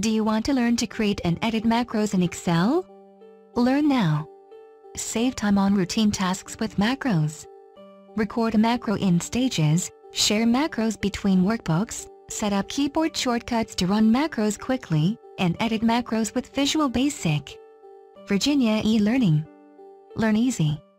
Do you want to learn to create and edit macros in Excel? Learn now. Save time on routine tasks with macros. Record a macro in stages, share macros between workbooks, set up keyboard shortcuts to run macros quickly, and edit macros with Visual Basic. Virginia e-Learning. Learn easy.